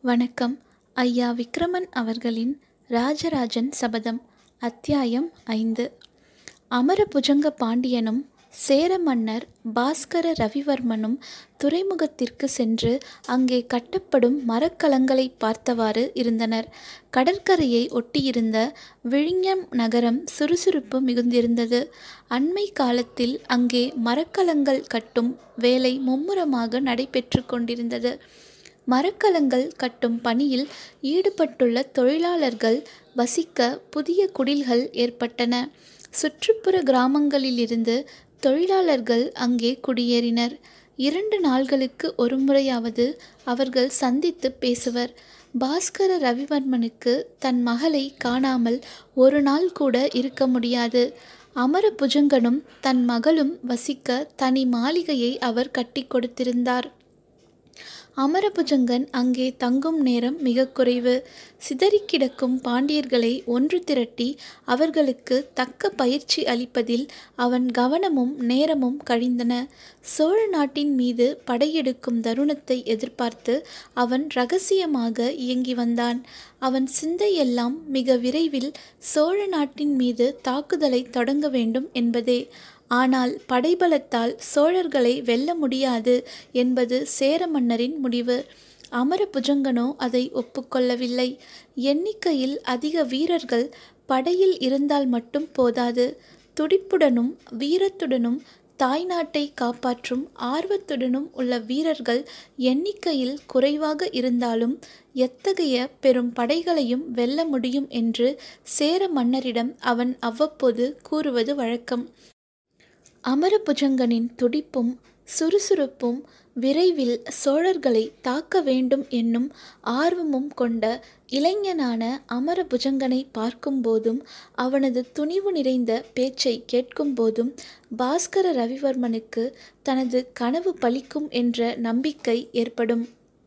வணக்கம். ஐயா விக்ரமன் அவர்களின் ராஜராஜன் சபதம். அத்தியாயம் 5. அமரபுஜங்க பாண்டியனும் சேர மன்னர் பாஸ்கர ரவிவர்மனும் துறைமுகத்திற்கு சென்று அங்கே கட்டப்படும் மரக்கலங்களை பார்த்தவாறு இருந்தனர். கடற்கரையை ஒட்டியிருந்த விழிஞம் நகரம் சுறுசுறுப்பு மிகுந்திருந்தது. அண்மை காலத்தில் அங்கே மரக்கலங்கள் கட்டும் வேலை மும்முரமாக நடைபெற்று கொண்டிருந்தது. மரக்கலங்கள் கட்டும் பணியில் ஈடுபட்டுள்ள தொழிலாளர்கள் வசிக்க புதிய குடில்கள் ஏற்பட்டன. சுற்றுப்புற கிராமங்களிலிருந்து தொழிலாளர்கள் அங்கே குடியேறினர். 2 நாள்களுக்கு ஒருமுறையாவது அவர்கள் சந்தித்து பேசுவர். பாஸ்கர ரவிவர்மனுக்கு தன் மகளை காணாமல் ஒரு நாள் கூட இருக்க முடியாது. அமரபுஜங்கனும் தன் மகளும் வசிக்க தனி மாளிகையை அவர் கட்டி கொடுத்திருந்தார். அமரபுஜங்கன் அங்கே தங்கும் நேரம் மிக குறைவு. சிதறிக்கிடக்கும் பாண்டியர்களை ஒன்று திரட்டி அவர்களுக்கு தக்க பயிற்சி அளிப்பதில் அவன் கவனமும் நேரமும் கழிந்தன. சோழ நாட்டின் மீது படையெடுக்கும் தருணத்தை எதிர்பார்த்து அவன் இரகசியமாக இயங்கி வந்தான். அவன் சிந்தையெல்லாம் மிக விரைவில் சோழ நாட்டின் மீது தாக்குதலை தொடங்க வேண்டும் என்பதே. ஆனால் படைபலத்தால் சோழர்களை வெல்ல முடியாது என்பது சேர மன்னரின் முடிவு. அமரபுஜங்கனோ அதை ஒப்புக்கொள்ளவில்லை. எண்ணிக்கையில் அதிக வீரர்கள் படையில் இருந்தால் மட்டும் போதாது. துடிப்புடனும் வீரத்துடனும் தாய்நாட்டை காப்பாற்றும் ஆர்வத்துடனும் உள்ள வீரர்கள் எண்ணிக்கையில் குறைவாக இருந்தாலும் எத்தகைய பெரும் படைகளையும் வெல்ல முடியும் என்று சேர மன்னரிடம் அவன் அவ்வப்போது கூறுவது வழக்கம். அமரபுஜங்கனின் துடிப்பும் சுறுசுறுப்பும் விரைவில் சோழர்களை தாக்க வேண்டும் என்னும் ஆர்வமும் கொண்ட இளைஞனான அமரபுஜங்கனை பார்க்கும்போதும் அவனது துணிவு நிறைந்த பேச்சை கேட்கும்போதும் பாஸ்கர ரவிவர்மனுக்கு தனது கனவு பலிக்கும் என்ற நம்பிக்கை ஏற்படும்.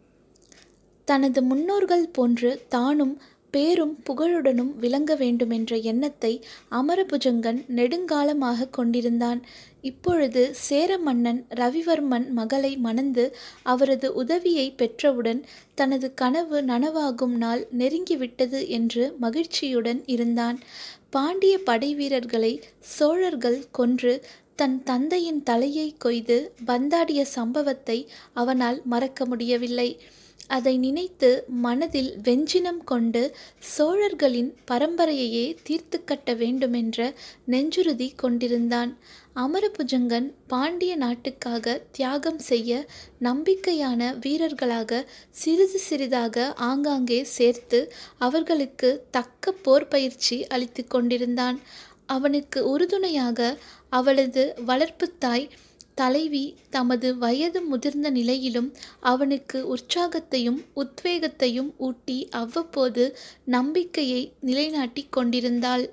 தனது முன்னோர்கள் போன்று தானும் பேரும் புகழுடனும் விளங்க வேண்டுமென்ற எண்ணத்தை அமரபுஜங்கன் நெடுங்காலமாக கொண்டிருந்தான். இப்பொழுது சேர மன்னன் ரவிவர்மன் மகளை மணந்து அவரது உதவியை பெற்றவுடன் தனது கனவு நனவாகும் நாள் நெருங்கிவிட்டது என்று மகிழ்ச்சியுடன் இருந்தான். பாண்டிய படைவீரர்களை சோழர்கள் கொன்று தன் தந்தையின் தலையை கொய்து பந்தாடிய சம்பவத்தை அவனால் மறக்க முடியவில்லை. அதை நினைத்து மனதில் வெஞ்சினம் கொண்டு சோழர்களின் பரம்பரையையே தீர்த்து கட்ட வேண்டுமென்ற நெஞ்சுறுதி கொண்டிருந்தான். அமரபுஜங்கன் பாண்டிய நாட்டுக்காக தியாகம் செய்ய நம்பிக்கையான வீரர்களாக சிறிது சிறிதாக ஆங்காங்கே சேர்த்து அவர்களுக்கு தக்க போர் பயிற்சி அளித்து கொண்டிருந்தான். அவனுக்கு உறுதுணையாக அவளது வளர்ப்பு தாய் தலைவி தமது வயது முதிர்ந்த நிலையிலும் அவனுக்கு உற்சாகத்தையும் உத்வேகத்தையும் ஊட்டி அவ்வப்போது நம்பிக்கையை நிலைநாட்டி கொண்டிருந்தாள்.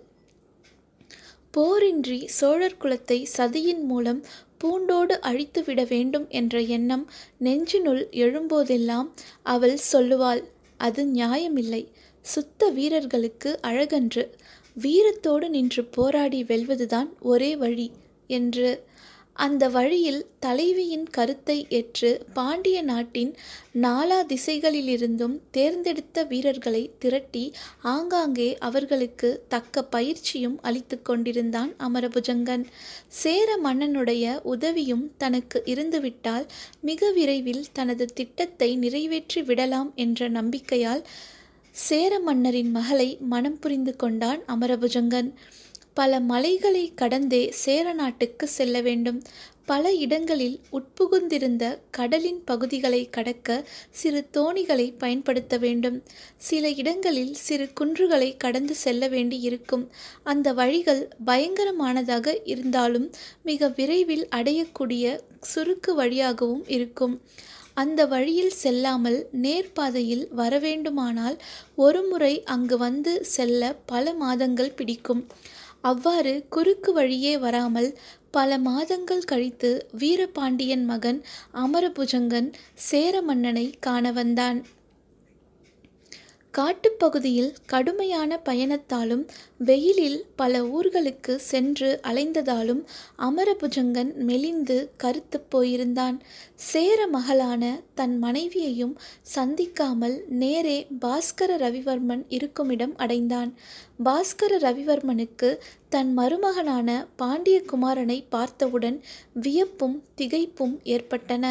போரின்றி சோழர் குலத்தை சதியின் மூலம் பூண்டோடு அழித்துவிட வேண்டும் என்ற எண்ணம் நெஞ்சினுள் எழும்போதெல்லாம் அவள் சொல்லுவாள், அது நியாயமில்லை, சுத்த வீரர்களுக்கு அழகன்று, வீரத்தோடு நின்று போராடி வெல்வதுதான் ஒரே வழி என்று. அந்த வழியில் தலைவியின் கருத்தை ஏற்று பாண்டிய நாட்டின் நாலா திசைகளிலிருந்தும் தேர்ந்தெடுத்த வீரர்களை திரட்டி ஆங்காங்கே அவர்களுக்கு தக்க பயிற்சியும் அளித்து கொண்டிருந்தான் அமரபுஜங்கன். சேர மன்னனுடைய உதவியும் தனக்கு இருந்துவிட்டால் மிக விரைவில் தனது திட்டத்தை நிறைவேற்றி விடலாம் என்ற நம்பிக்கையால் சேர மன்னரின் மகளை மனம் புரிந்து கொண்டான் அமரபுஜங்கன். பல மலைகளை கடந்தே சேர நாட்டுக்கு செல்ல வேண்டும். பல இடங்களில் உட்புகுந்திருந்த கடலின் பகுதிகளை கடக்க சிறு தோணிகளை பயன்படுத்த வேண்டும். சில இடங்களில் சிறு குன்றுகளை கடந்து செல்ல வேண்டி இருக்கும். அந்த வழிகள் பயங்கரமானதாக இருந்தாலும் மிக விரைவில் அடையக்கூடிய சுருக்கு வழியாகவும் இருக்கும். அந்த வழியில் செல்லாமல் நேர்பாதையில் வரவேண்டுமானால் ஒரு முறை அங்கு வந்து செல்ல பல மாதங்கள் பிடிக்கும். அவ்வாறு குறுக்கு வழியே வராமல் பல மாதங்கள் கழித்து வீரபாண்டியன் மகன் அமரபுஜங்கன் சேர மன்னனை காண வந்தான். காட்டுப்பகுதியில் கடுமையான பயணத்தாலும் வெயிலில் பல ஊர்களுக்கு சென்று அலைந்ததாலும் அமரபுஜங்கன் மெலிந்து கருத்து போயிருந்தான். சேர மகளான தன் மனைவியையும் சந்திக்காமல் நேரே பாஸ்கர ரவிவர்மன் இருக்குமிடம் அடைந்தான். பாஸ்கர ரவிவர்மனுக்கு தன் மருமகனான பாண்டிய குமாரனை பார்த்தவுடன் வியப்பும் திகைப்பும் ஏற்பட்டன.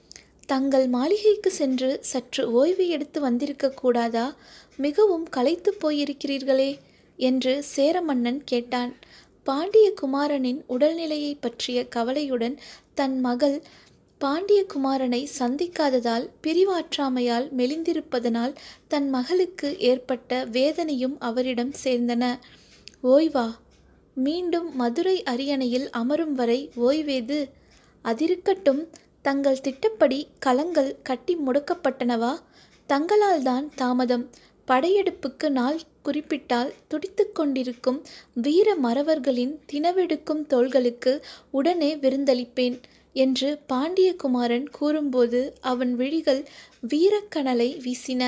தங்கள் மாளிகைக்கு சென்று சற்று ஓய்வு எடுத்து வந்திருக்க கூடாதா? மிகவும் களைத்து போயிருக்கிறீர்களே என்று சேர மன்னன் கேட்டான். பாண்டிய குமாரனின் உடல்நிலையை பற்றிய கவலையுடன் தன் மகள் பாண்டிய குமாரனை சந்திக்காததால் பிரிவாற்றாமையால் மெலிந்திருப்பதனால் தன் மகளுக்கு ஏற்பட்ட வேதனையும் அவரிடம் சேர்ந்தன. ஓய்வா? மீண்டும் மதுரை அரியணையில் அமரும் வரை ஓய்வேது? அதிருக்கட்டும், தங்கள் திட்டப்படி களங்கள் கட்டி முடக்கப்பட்டனவா? தங்களால் தான் தாமதம். படையெடுப்புக்கு நாள் குறிப்பிட்டால் துடித்து கொண்டிருக்கும் வீர மறவர்களின் தினவெடுக்கும் தோள்களுக்கு உடனே விருந்தளிப்பேன் என்று பாண்டிய குமாரன் கூறும்போது அவன் விழிகள் வீரக்கனலை வீசின.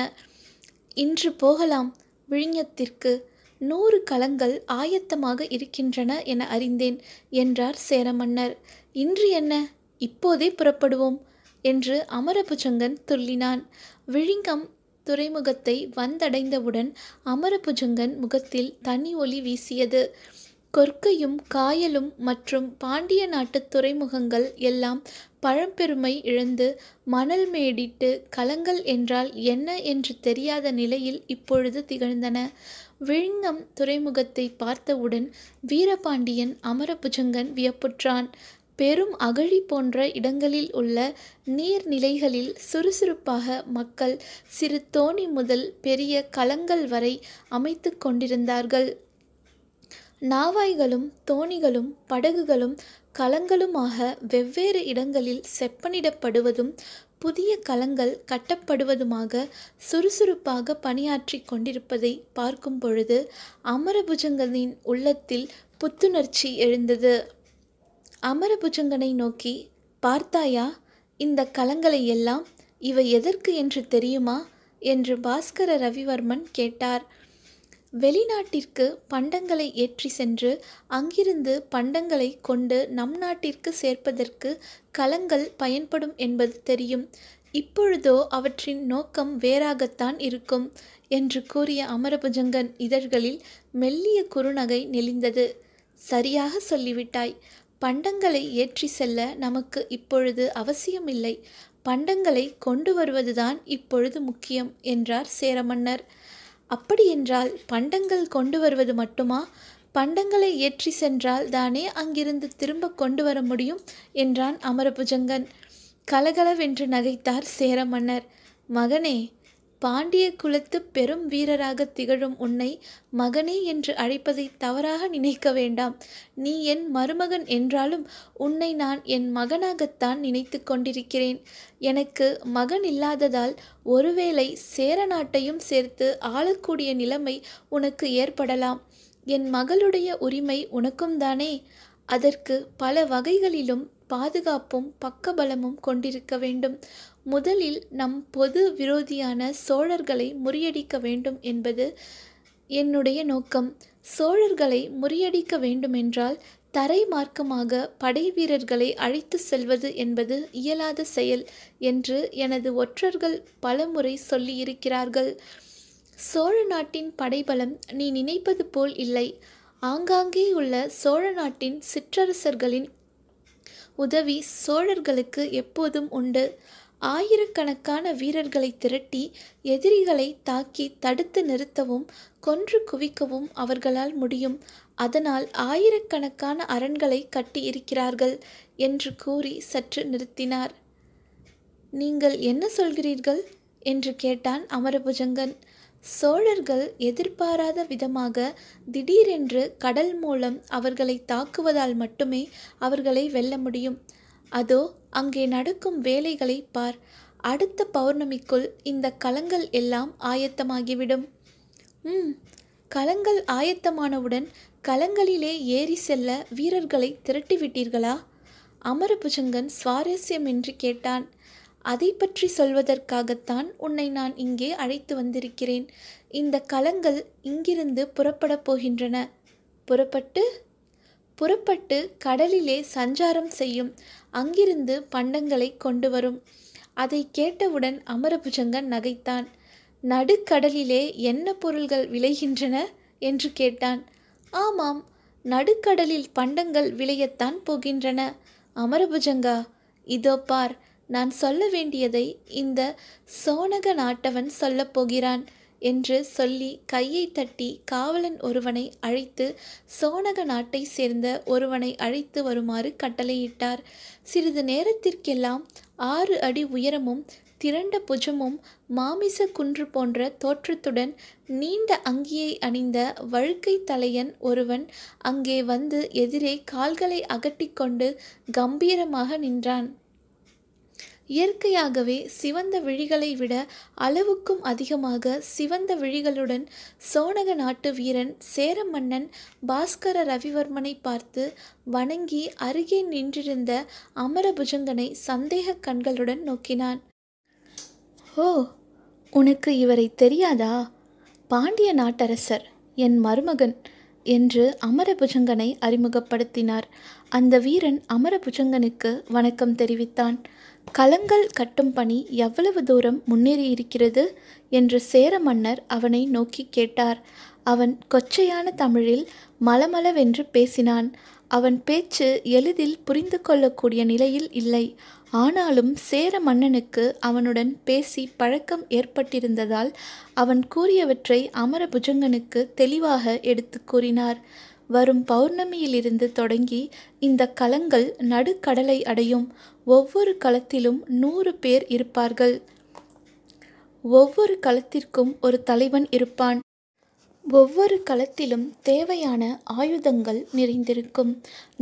இன்று போகலாம் விழிஞத்திற்கு. 100 களங்கள் ஆயத்தமாக இருக்கின்றன என அறிந்தேன் என்றார் சேரமன்னர். இன்று என்ன? இப்போதே புறப்படுவோம் என்று அமரபுஜங்கன் துள்ளினான். விழிங்கம் துறைமுகத்தை வந்தடைந்தவுடன் அமரபுஜங்கன் முகத்தில் தனி ஒளி வீசியது. கொற்கையும் காயலும் மற்றும் பாண்டிய நாட்டு துறைமுகங்கள் எல்லாம் பழம்பெருமை இழந்து மணல் மேடிட்டு களங்கள் என்றால் என்ன என்று தெரியாத நிலையில் இப்பொழுது திகழ்ந்தன. விழிங்கம் துறைமுகத்தை பார்த்தவுடன் வீரபாண்டியன் அமரபுஜங்கன் வியப்புற்றான். பெரும் அகழி போன்ற இடங்களில் உள்ள நீர்நிலைகளில் சுறுசுறுப்பாக மக்கள் சிறு தோணி முதல் பெரிய களங்கள் வரை அமைத்து கொண்டிருந்தார்கள். நாவாய்களும் தோணிகளும் படகுகளும் களங்களுமாக வெவ்வேறு இடங்களில் செப்பனிடப்படுவதும் புதிய களங்கள் கட்டப்படுவதுமாக சுறுசுறுப்பாக பணியாற்றி கொண்டிருப்பதை பார்க்கும் பொழுது அமரபுஜங்கனின் உள்ளத்தில் புத்துணர்ச்சி எழுந்தது. அமரபுஜங்கனை நோக்கி, பார்த்தாயா இந்த களங்களை எல்லாம்? இவை எதற்கு என்று தெரியுமா என்று பாஸ்கர ரவிவர்மன் கேட்டார். வெளிநாட்டிற்கு பண்டங்களை ஏற்றி சென்று அங்கிருந்து பண்டங்களை கொண்டு நம் நாட்டிற்கு சேர்ப்பதற்கு களங்கள் பயன்படும் என்பது தெரியும். இப்பொழுதோ அவற்றின் நோக்கம் வேறாகத்தான் இருக்கும் என்று கூறிய அமரபுஜங்கன் இதழ்களில் மெல்லிய குறுநகை நெளிந்தது. சரியாக சொல்லிவிட்டாய். பண்டங்களை ஏற்றி செல்ல நமக்கு இப்பொழுது அவசியமில்லை. பண்டங்களை கொண்டு வருவதுதான் இப்பொழுது முக்கியம் என்றார் சேரமன்னர். அப்படியென்றால் பண்டங்கள் கொண்டு வருவது மட்டுமா? பண்டங்களை ஏற்றி சென்றால் தானே அங்கிருந்து திரும்ப கொண்டு வர முடியும் என்றான் அமரபுஜங்கன். கலகலவென்று நகைத்தார் சேரமன்னர். மகனே, பாண்டிய குலத்து பெரும் வீரராக திகழும் உன்னை மகனே என்று அழைப்பதை தவறாக நினைக்க வேண்டாம். நீ என் மருமகன் என்றாலும் உன்னை நான் என் மகனாகத்தான் நினைத்து கொண்டிருக்கிறேன். எனக்கு மகன் இல்லாததால் ஒருவேளை சேர நாட்டையும் சேர்த்து ஆளக்கூடிய நிலைமை உனக்கு ஏற்படலாம். என் மகளுடைய உரிமை உனக்கும் தானே. அதற்கு பல வகைகளிலும் பாதுகாப்பும் பக்கபலமும் கொண்டிருக்க வேண்டும். முதலில் நம் பொது விரோதியான சோழர்களை முறியடிக்க வேண்டும் என்பது என்னுடைய நோக்கம். சோழர்களை முறியடிக்க வேண்டுமென்றால் தரை மார்க்கமாக படை வீரர்களை அழைத்து செல்வது என்பது இயலாத செயல் என்று எனது ஒற்றர்கள் பலமுறை சொல்லியிருக்கிறார்கள். சோழ நாட்டின் படைபலம் நீ நினைப்பது போல் இல்லை. ஆங்காங்கே உள்ள சோழ நாட்டின் சிற்றரசர்களின் உதவி சோழர்களுக்கு எப்போதும் உண்டு. ஆயிரக்கணக்கான வீரர்களை திரட்டி எதிரிகளை தாக்கி தடுத்து நிறுத்தவும் கொன்று குவிக்கவும் அவர்களால் முடியும். அதனால் ஆயிரக்கணக்கான அரண்களை கட்டி இருக்கிறார்கள் என்று கூறி சற்று நிறுத்தினார். நீங்கள் என்ன சொல்கிறீர்கள் என்று கேட்டான் அமரபுஜங்கன். சோழர்கள் எதிர்பாராத விதமாக திடீரென்று கடல் மூலம் அவர்களை தாக்குவதால் மட்டுமே அவர்களை வெல்ல முடியும். அதோ அங்கே நடக்கும் வேலைகளை பார். அடுத்த பௌர்ணமிக்குள் இந்த களங்கள் எல்லாம் ஆயத்தமாகிவிடும். களங்கள் ஆயத்தமானவுடன் களங்களிலே ஏறி செல்ல வீரர்களை திரட்டிவிட்டீர்களா? அமரபுஜங்கன் சுவாரஸ்யமின்றி கேட்டான். அதை பற்றி சொல்வதற்காகத்தான் உன்னை நான் இங்கே அழைத்து வந்திருக்கிறேன். இந்த கலங்கள் இங்கிருந்து புறப்படப் போகின்றன. புறப்பட்டு கடலிலே சஞ்சாரம் செய்யும். அங்கிருந்து பண்டங்களை கொண்டு வரும். அதை கேட்டவுடன் அமரபுஜங்கன் நகைத்தான். நடுக்கடலிலே என்ன பொருள்கள் விளைகின்றன என்று கேட்டான். ஆமாம், நடுக்கடலில் பண்டங்கள் விளையத்தான் போகின்றன. அமரபுஜங்கா, இதோ பார், நான் சொல்ல வேண்டியதை இந்த சோனக நாட்டவன் சொல்லப் போகிறான் என்று சொல்லி கையை தட்டி காவலன் ஒருவனை அழைத்து சோனக நாட்டை சேர்ந்த ஒருவனை அழைத்து வருமாறு கட்டளையிட்டார். சிறிது நேரத்திற்கெல்லாம் 6 அடி உயரமும் திரண்ட புஜமும் மாமிச குன்று போன்ற தோற்றத்துடன் நீண்ட அங்கியை அணிந்த வழுக்கை தலையன் ஒருவன் அங்கே வந்து எதிரே கால்களை அகட்டிக்கொண்டு கம்பீரமாக நின்றான். இயற்கையாகவே சிவந்த விழிகளை விட அளவுக்கும் அதிகமாக சிவந்த விழிகளுடன் சோனக நாட்டு வீரன் சேர மன்னன் பாஸ்கர ரவிவர்மனை பார்த்து வணங்கி அருகே நின்றிருந்த அமரபுஜங்கனை சந்தேக கண்களுடன் நோக்கினான். ஓ, உனக்கு இவரை தெரியாதா? பாண்டிய நாட்டரசர், என் மருமகன் என்று அமரபுஜங்கனை அறிமுகப்படுத்தினார். அந்த வீரன் அமரபுஜங்கனுக்கு வணக்கம் தெரிவித்தான். கலங்கள் கட்டும் பணி எவ்வளவு தூரம் முன்னேறியிருக்கிறது என்று சேர மன்னர் அவனை நோக்கி கேட்டார். அவன் கொச்சையான தமிழில் மலமளவென்று பேசினான். அவன் பேச்சு எளிதில் புரிந்து கொள்ளக்கூடிய நிலையில் இல்லை. ஆனாலும் சேர மன்னனுக்கு அவனுடன் பேசி பழக்கம் ஏற்பட்டிருந்ததால் அவன் கூறியவற்றை அமரபுஜங்கனுக்கு தெளிவாக எடுத்து கூறினார். வரும் பௌர்ணமியிலிருந்து தொடங்கி இந்த கலங்கள் நடுக்கடலை அடையும். ஒவ்வொரு களத்திலும் 100 பேர் இருப்பார்கள். ஒவ்வொரு களத்திற்கும் ஒரு தலைவன் இருப்பான். ஒவ்வொரு களத்திலும் தேவையான ஆயுதங்கள் நிறைந்திருக்கும்.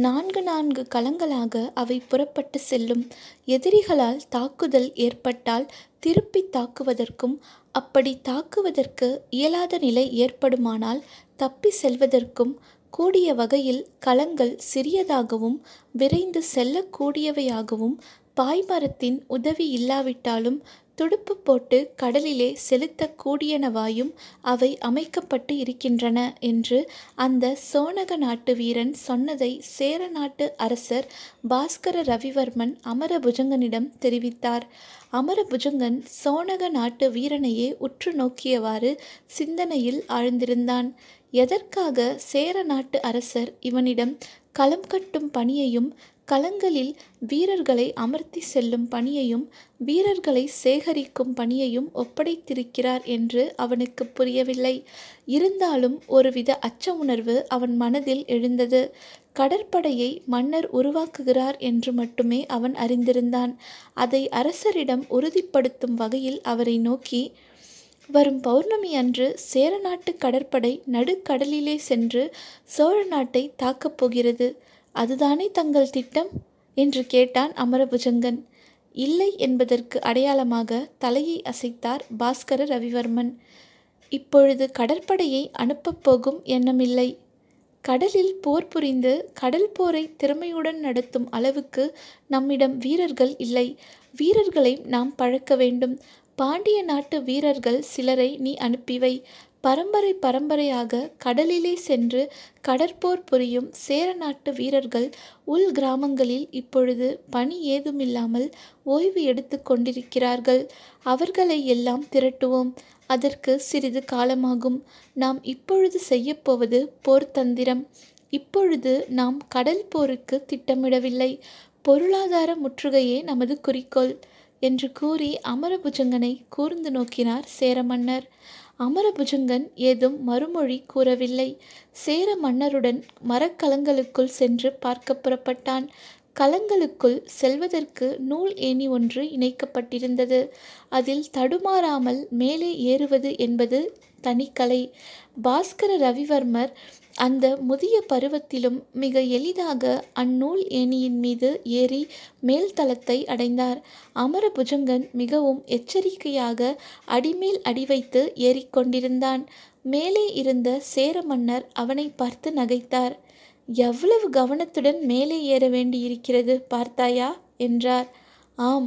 4 களங்களாக அவை புறப்பட்டு செல்லும். எதிரிகளால் தாக்குதல் ஏற்பட்டால் திருப்பி தாக்குவதற்கும், அப்படி தாக்குவதற்கு இயலாத நிலை ஏற்படுமானால் தப்பி செல்வதற்கும் கூடிய வகையில் களங்கள் சிறியதாகவும் விரைந்து செல்லக்கூடியவையாகவும் பாய்மரத்தின் உதவி இல்லாவிட்டாலும் துடுப்பு போட்டு கடலிலே செலுத்தக்கூடியனவாயும் அவை அமைக்கப்பட்டு இருக்கின்றன என்று அந்த சோனக நாட்டு வீரன் சொன்னதை சேர நாட்டு அரசர் பாஸ்கர ரவிவர்மன் அமரபுஜங்கனிடம் தெரிவித்தார். அமரபுஜங்கன் சோனக நாட்டு வீரனையே உற்று நோக்கியவாறு சிந்தனையில் ஆழ்ந்திருந்தான். எதற்காக சேர நாட்டு அரசர் இவனிடம் களம் கட்டும் பணியையும், களங்களில் வீரர்களை அமர்த்தி செல்லும் பணியையும், வீரர்களை சேகரிக்கும் பணியையும் ஒப்படைத்திருக்கிறார் என்று அவனுக்கு புரியவில்லை. இருந்தாலும் ஒருவித அச்ச உணர்வு அவன் மனதில் எழுந்தது. கடற்படையை மன்னர் உருவாக்குகிறார் என்று மட்டுமே அவன் அறிந்திருந்தான். அதை அரசரிடம் உறுதிப்படுத்தும் வகையில் அவரை நோக்கி, வரும் பௌர்ணமி அன்று சேர நாட்டு கடற்படை நடுக்கடலிலே சென்று சோழ நாட்டை தாக்கப் போகிறது. அதுதானே தங்கள் திட்டம் என்று கேட்டான் அமரபுஜங்கன். இல்லை என்பதற்கு அடையாளமாக தலையை அசைத்தார் பாஸ்கர ரவிவர்மன். இப்பொழுது கடற்படையை அனுப்பப் போகும் எண்ணமில்லை. கடலில் போர் புரிந்து கடல் போரை திறமையுடன் நடத்தும் அளவுக்கு நம்மிடம் வீரர்கள் இல்லை. வீரர்களை நாம் பழக்க வேண்டும். பாண்டிய நாட்டு வீரர்கள் சிலரை நீ அனுப்பிவை. பரம்பரையாக கடலிலே சென்று கடற்போர் புரியும் சேர நாட்டு வீரர்கள் உள் கிராமங்களில் இப்பொழுது பணி ஏதுமில்லாமல் ஓய்வு எடுத்து கொண்டிருக்கிறார்கள். அவர்களை எல்லாம் திரட்டுவோம். அதற்கு சிறிது காலமாகும். நாம் இப்பொழுது செய்யப்போவது போர்த்தந்திரம். இப்பொழுது நாம் கடல் போருக்கு திட்டமிடவில்லை. பொருளாதார முற்றுகையே நமது குறிக்கோள் என்று கூறி அமரபுஜங்கனை கூர்ந்து நோக்கினார் சேர மன்னர். அமரபுஜங்கன் ஏதும் மறுமொழி கூறவில்லை. சேர மன்னருடன் மரக்கலங்களுக்குள் சென்று பார்க்க புறப்பட்டான். களங்களுக்குள் செல்வதற்கு நூல் ஏணி ஒன்று இணைக்கப்பட்டிருந்தது. அதில் தடுமாறாமல் மேலே ஏறுவது என்பது தனிக்கலை. பாஸ்கர ரவிவர்மர் அந்த முதிய பருவத்திலும் மிக எளிதாக அந்நூல் ஏணியின் மீது ஏறி மேல்தளத்தை அடைந்தார். அமரபுஜங்கன் மிகவும் எச்சரிக்கையாக அடிமேல் அடி வைத்து ஏறிக்கொண்டிருந்தான். மேலே இருந்த சேர மன்னர் அவனை பார்த்து நகைத்தார். எவ்வளவு கவனத்துடன் மேலே ஏற வேண்டியிருக்கிறது பார்த்தாயா என்றார். ஆம்,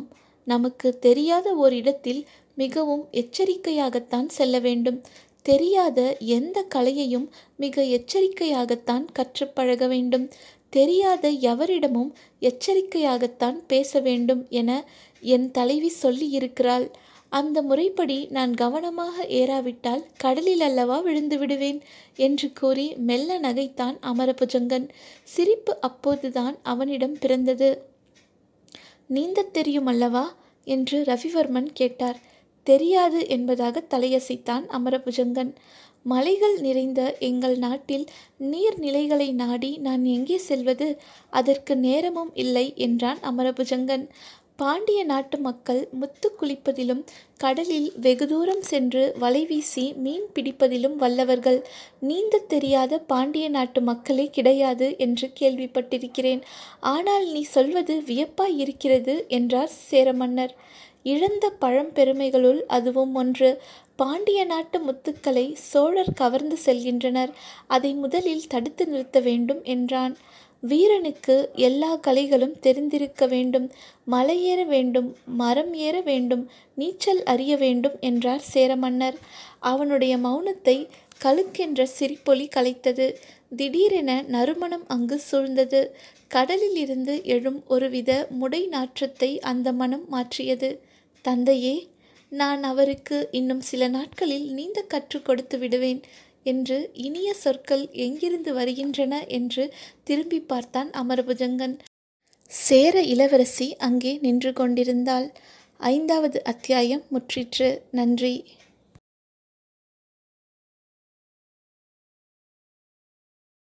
நமக்கு தெரியாத ஓரிடத்தில் மிகவும் எச்சரிக்கையாகத்தான் செல்ல வேண்டும். தெரியாத எந்த கலையையும் மிக எச்சரிக்கையாகத்தான் கற்றுப்பழக வேண்டும். தெரியாத எவரிடமும் எச்சரிக்கையாகத்தான் பேச வேண்டும் என என் தலைவி சொல்லியிருக்கிறாள். அந்த முறைப்படி நான் கவனமாக ஏறாவிட்டால் கடலில் அல்லவா விழுந்து விடுவேன் என்று கூறி மெல்ல நகைத்தான் அமரபுஜங்கன். சிரிப்பு அப்போதுதான் அவனிடம் பிறந்தது. நீந்தத் தெரியும் அல்லவா என்று ரவிவர்மன் கேட்டார். தெரியாது என்பதாக தலையசைத்தான் அமரபுஜங்கன். மலைகள் நிறைந்த எங்கள் நாட்டில் நீர்நிலைகளை நாடி நான் எங்கே செல்வது? அதற்கு நேரமும் இல்லை என்றான் அமரபுஜங்கன். பாண்டிய நாட்டு மக்கள் முத்து குளிப்பதிலும் கடலில் வெகு தூரம் சென்று வலை வீசி மீன் பிடிப்பதிலும் வல்லவர்கள். நீந்தத் தெரியாத பாண்டிய நாட்டு மக்களே கிடையாது என்று கேள்விப்பட்டிருக்கிறேன். ஆனால் நீ சொல்வது வியப்பாய் இருக்கிறது என்றார் சேரமன்னர். இழந்த பழம்பெருமைகளுள் அதுவும் ஒன்று. பாண்டிய நாட்டு முத்துக்களை சோழர் கவர்ந்து செல்கின்றனர். அதை முதலில் தடுத்து நிறுத்த வேண்டும் என்றான். வீரனுக்கு எல்லா கலைகளும் தெரிந்திருக்க வேண்டும். மலை ஏற வேண்டும், மரம் ஏற வேண்டும், நீச்சல் அறிய வேண்டும் என்றார் சேரமன்னர். அவனுடைய மௌனத்தை கலுக்கென்ற சிரிப்பொலி கலைத்தது. திடீரென நறுமணம் அங்கு சூழ்ந்தது. கடலில் இருந்து எழும் ஒருவித முடை நாற்றத்தை அந்த மனம் மாற்றியது. தந்தையே, நான் அவருக்கு இன்னும் சில நாட்களில் நீந்த கற்றுக் கொடுத்து விடுவேன் என்று இனிய சொற்கள் எங்கிருந்து வருகின்றன என்று திரும்பி பார்த்தான் அமரபுஜங்கன். சேர இளவரசி அங்கே நின்று கொண்டிருந்தாள். 5வது அத்தியாயம் முற்றிற்று. நன்றி.